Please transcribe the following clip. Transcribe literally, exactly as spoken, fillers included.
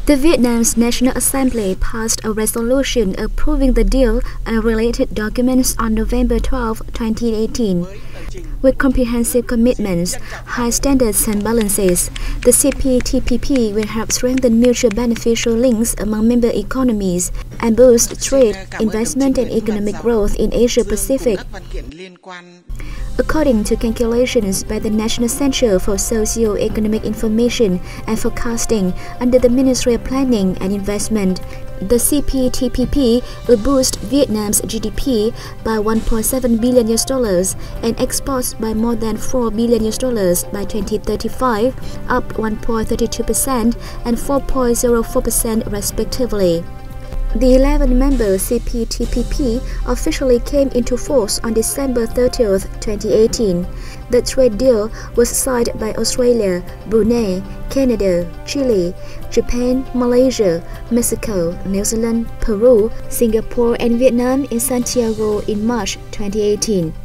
The Vietnam's National Assembly passed a resolution approving the deal and related documents on November twelfth, twenty eighteen. With comprehensive commitments, high standards and balances, the C P T P P will help strengthen mutual beneficial links among member economies and boost trade, investment and economic growth in Asia-Pacific. According to calculations by the National Center for Socio-Economic Information and Forecasting under the Ministry of Planning and Investment, the C P T P P will boost Vietnam's G D P by one point seven billion U S dollars and exports by more than four billion U S dollars by twenty thirty-five, up one point three two percent and four point zero four percent respectively. The eleven-member C P T P P officially came into force on December thirtieth, twenty eighteen. The trade deal was signed by Australia, Brunei, Canada, Chile, Japan, Malaysia, Mexico, New Zealand, Peru, Singapore and Vietnam in Santiago in March twenty eighteen.